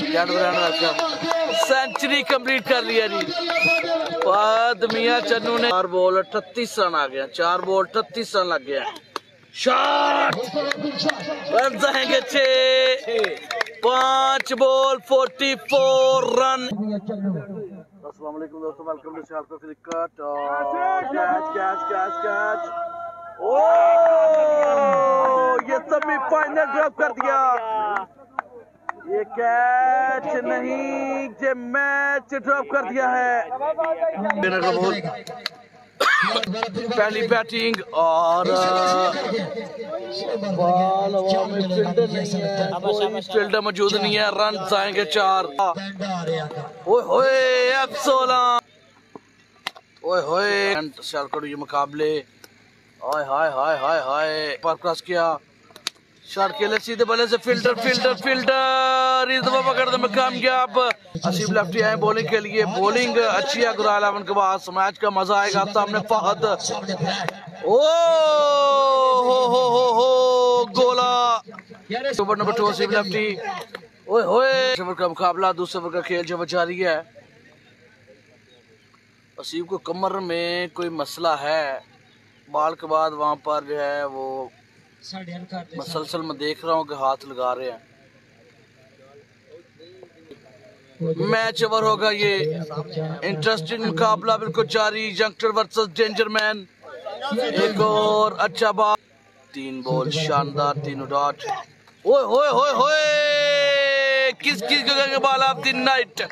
Century complete कर लिया जी। बाद मियां चन्नू ने 4 बॉल 38 रन आ गया। 4 बॉल 38 रन लग गया। शॉट रन जाएंगे 6। 5 बॉल 44 रन। अस्सलाम वालेकुम दोस्तों, वेलकम टू शालको क्रिकेट। कैच ओ ये सेमीफाइनल ड्रॉप कर दिया। ये कैच नहीं, ये मैच ड्रॉप कर दिया है। पहली बैटिंग और बॉल हवा में, फील्डर नहीं है, कोई फील्डर मौजूद नहीं है। रन आएंगे 4। ओए होए F16 ओए होए शालको ये मुकाबले। हाय हाय हाय हाय हाय पर क्रॉस किया। शॉट के लिए सीधे बल्ले से फिल्टर इस दफा पकड़ने में कामयाब। असीब लेफ्टी आए बॉलिंग के लिए। बॉलिंग अच्छी है गुराल अहमद के पास। मैच का मजा आएगा। सामने फहद। ओ हो गोला। Over number 2 Aseeb lefty. ओए होए ओवर का मुकाबला, दूसरे ओवर का खेल जो जारी है। असीब को कमर में कोई मसला है। बाल के बाद वहां पर जो है वो मसलसल में देख रहा हूँ कि हाथ लगा रहे हैं। मैच ओवर होगा ये। इंटरेस्टिंग मुकाबला बिल्कुल जारी। Youngster versus danger man. एक और अच्छा बात। 3 बॉल शानदार, 3 डॉट। ओए होए होए होए किस के बाल आप 3 नाइट।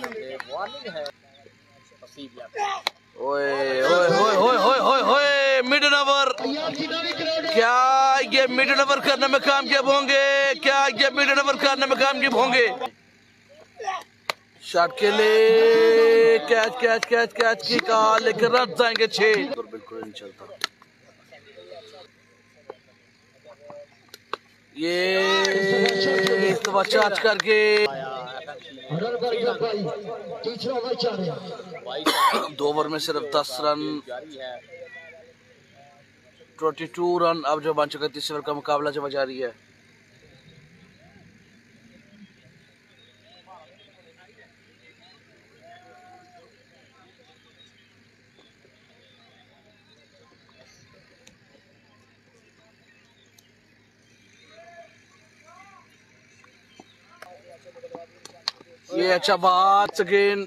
ओए ओए ओए ओए ओए ओए ओए मिडल ओवर। क्या ये मिडल ओवर करने में कामयाब होंगे? क्या ये मिडल ओवर करने में कामयाब होंगे? शॉट के लिए कैच की कहा, लेकिन रन जाएंगे 6। बिल्कुल नहीं चलता ये इस दफा चार्ज करके 2 ओवर में सिर्फ 10 रन, 22 रन अब जो बन चुका है। तीसरे ओवर का मुकाबला जो जारी है। ये अच्छा बात अगेन।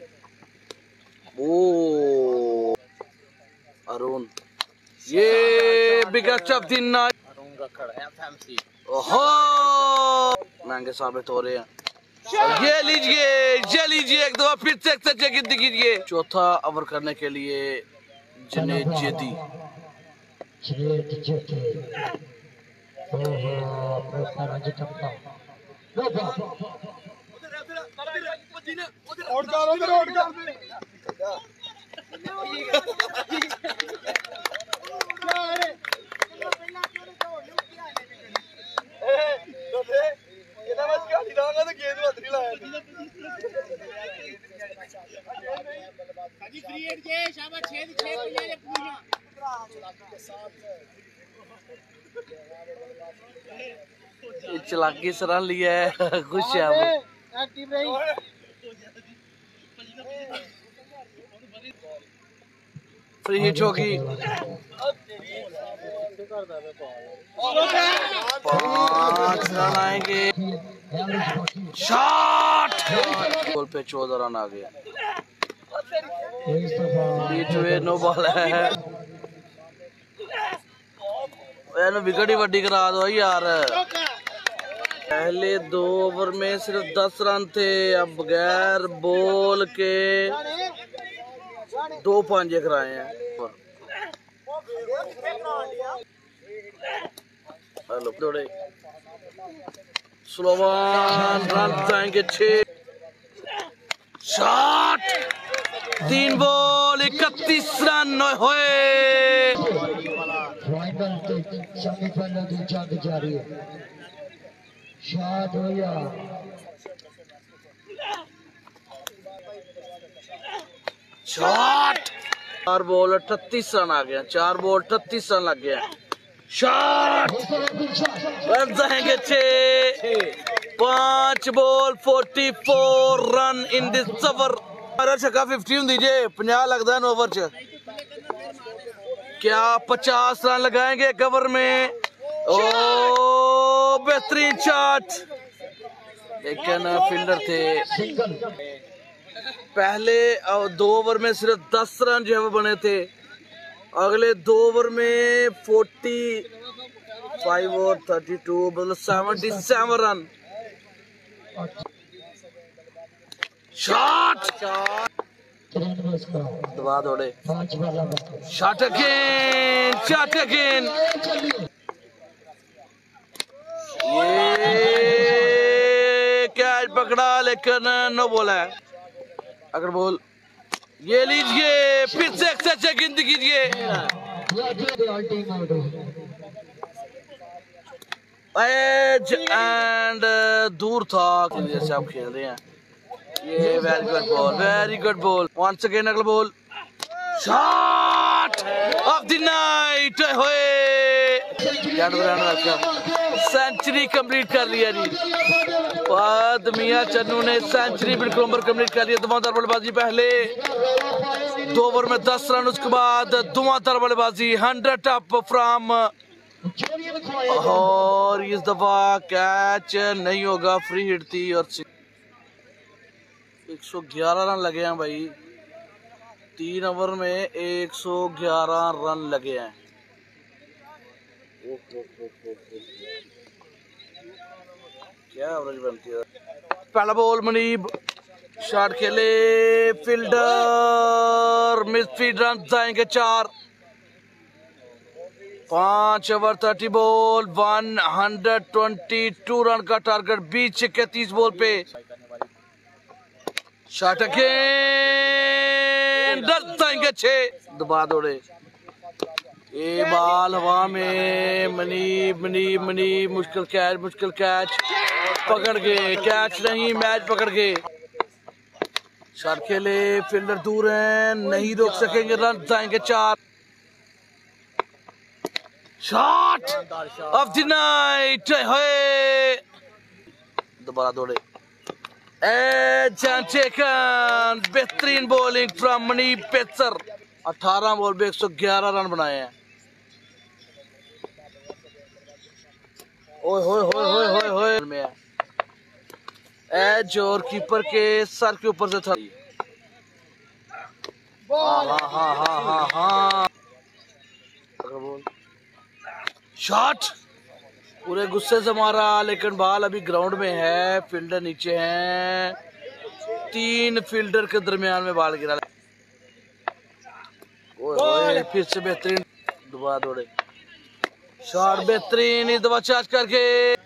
ओ अरुण, ये बिगेस्ट ऑफ द नाइट। ओहो महंगे साबित हो रहे हैं। ये लीजिए एक दफा फिर से चेक कीजिए। चौथा ओवर करने के लिए जुनैद जेदी। चलाकी से रन लिया है। खुश है फ्री हिट होगी। 5 रन आएंगे। शॉट बॉल पे 14 रन आ गया। नो बॉल है। विकेट ही वड्डी करा दो यार। पहले 2 ओवर में सिर्फ 10 रन थे। अब बगैर बॉल के 2 पांजे कराए हैं। हेलो थोड़े स्लोवान रन जाएंगे 6। शॉट 3 बॉल 31 रन होए। शॉट हो गया। शॉट 4 बॉल 38 रन आ गया। 4 बॉल 38 रन लग गया। शॉट रन जाएंगे 6। 5 ball 44 run in this over. छक्का 50 होंदी जे 50 लगता है ओवर च। क्या 50 रन लगाएंगे कवर में? ओ बेहतरीन शॉट, लेकिन फील्डर थे। पहले 2 ओवर में सिर्फ 10 रन जो है वो बने थे, अगले 2 ओवर में 45 और 32 मतलब 77 रन। शॉट दबा दौड़े, शॉट अगेन, शॉट अगेन। ये कैच पकड़ा लेकिन नो बॉल है। अगर बॉल ये लीजिए, फिर से अच्छा गेंद कीजिए। एज एंड दूर था, जैसे आप खेल रहे हैं। ये very good ball, very good ball. Once again अगला ball, shot of the night. Century complete कर लिया जी। फहद मियां चन्नू ने सेंचुरी बिल्कुल कंप्लीट कर लिया। धुआंधार बल्लेबाजी, पहले 2 ओवर में 10 रन, उसके बाद धुआंधार बल्लेबाजी 100 अप फ्रॉम। और इस दफा कैच नहीं होगा, फ्री हिट थी और 111 रन लगे हैं भाई। 3 ओवर में 111 रन लगे हैं। क्या एवरेज बनती है। पहला बॉल मुनीब, शॉट खेले, फील्डर मिस फील्ड, रन जाएंगे 4। 5 ओवर 30 बॉल 122 रन का टारगेट, 20 छक्के 30 बॉल पे। शॉट अगेन, 10 जाएंगे 6, दबा दौड़े। ये बॉल हवा में, मनीब मुश्किल कैच पकड़ गए, कैच नहीं मैच पकड़ गए। शॉट खेले, फील्डर दूर हैं, नहीं रोक सकेंगे, रन जाएंगे 4। शॉट ऑफ द नाइट, दोबारा दौड़े। बेहतरीन bowling from Muneeb pacer. 18 ball पे 111 रन बनाए हैं। ओए होए होए होए होए होए में एज और कीपर के सर के ऊपर से था। हाँ। शॉट पूरे गुस्से से मारा, लेकिन बॉल अभी ग्राउंड में है, फील्डर नीचे हैं। 3 फील्डर के दरमियान में बॉल गिरा। ओए फिर से बेहतरीन दबा दौड़े, शॉट बेहतरीन, इस दफा चार्ज करके।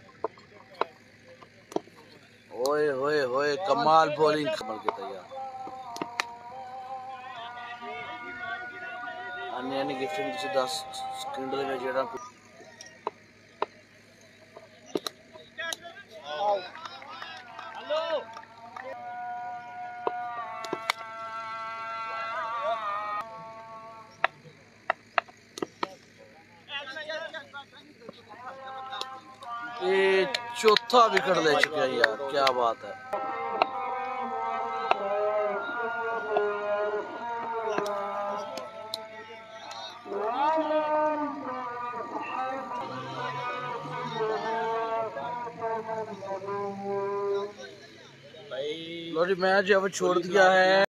ओए होए होए, कमाल बॉलिंग, कमल के तैयार। अन्य गिफ्टिंग 10 सेकंड में जेड़ा ये चौथा विकेट ले चुके हैं यार, क्या बात है। लो जी, मैच अब छोड़ दिया है।